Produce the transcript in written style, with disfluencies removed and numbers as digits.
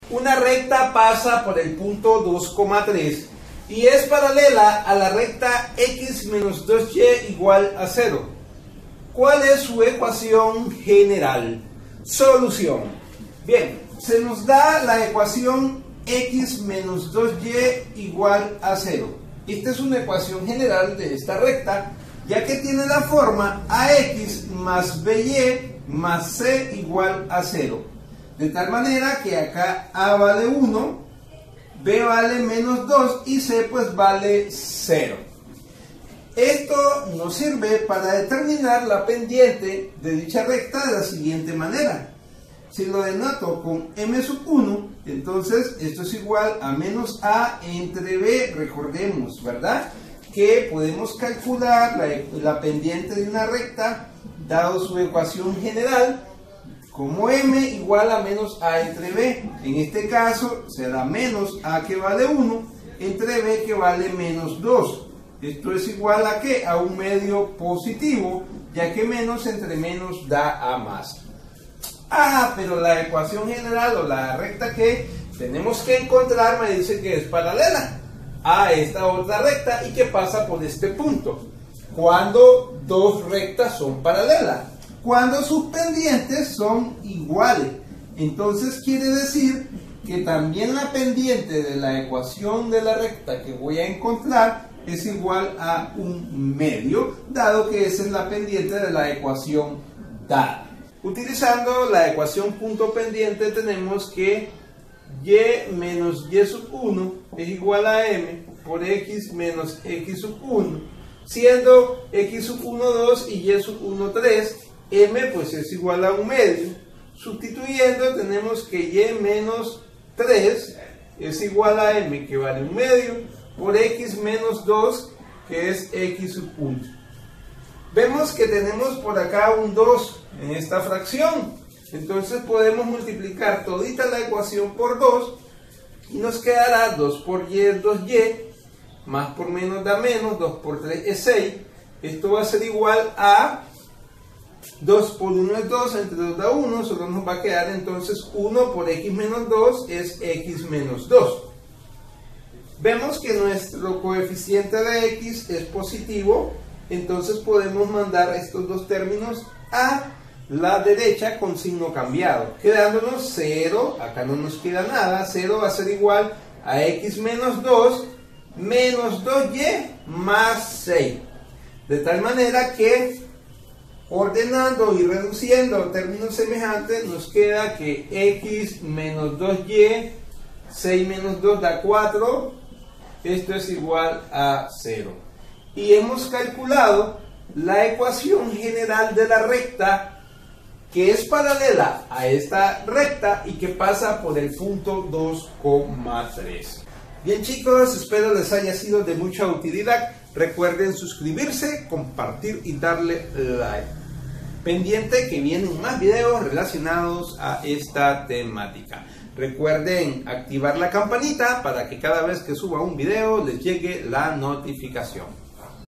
Una recta pasa por el punto 2,3 y es paralela a la recta x menos 2y igual a 0. ¿Cuál es su ecuación general? Solución. Bien, se nos da la ecuación x menos 2y igual a 0. Esta es una ecuación general de esta recta, ya que tiene la forma ax más by más c igual a 0. De tal manera que acá a vale 1, b vale menos 2 y c pues vale 0. Esto nos sirve para determinar la pendiente de dicha recta de la siguiente manera. Si lo denoto con m1, entonces esto es igual a menos a entre b. Recordemos, ¿verdad?, que podemos calcular la pendiente de una recta dado su ecuación general como m igual a menos a entre b. En este caso será menos a que vale 1 entre b que vale menos 2. Esto es igual a ¿qué? A un medio positivo, ya que menos entre menos da a más. Pero la ecuación general o la recta que tenemos que encontrar me dice que es paralela a esta otra recta y que pasa por este punto. ¿Cuándo dos rectas son paralelas? Cuando sus pendientes son iguales. Entonces quiere decir que también la pendiente de la ecuación de la recta que voy a encontrar es igual a un medio, dado que esa es la pendiente de la ecuación dada. Utilizando la ecuación punto pendiente tenemos que y menos y sub 1 es igual a m por x menos x sub 1, siendo x sub 1 2 y y sub 1 3, m pues es igual a un medio. Sustituyendo tenemos que y menos 3 es igual a m, que vale un medio, por x menos 2, que es x sub 1. Vemos que tenemos por acá un 2 en esta fracción. Entonces podemos multiplicar todita la ecuación por 2 y nos quedará 2 por y es 2y, más por menos da menos, 2 por 3 es 6. Esto va a ser igual a 2 por 1 es 2, entre 2 da 1, solo nos va a quedar entonces 1 por x menos 2 es x menos 2. Vemos que nuestro coeficiente de x es positivo, entonces podemos mandar estos dos términos a la derecha con signo cambiado, quedándonos 0, acá no nos queda nada, 0 va a ser igual a x menos 2 menos 2y más 6. De tal manera que ordenando y reduciendo términos semejantes nos queda que x menos 2y, 6 menos 2 da 4, esto es igual a 0. Y hemos calculado la ecuación general de la recta que es paralela a esta recta y que pasa por el punto 2,3. Bien chicos, espero les haya sido de mucha utilidad. Recuerden suscribirse, compartir y darle like. Pendiente que vienen más videos relacionados a esta temática. Recuerden activar la campanita para que cada vez que suba un video les llegue la notificación.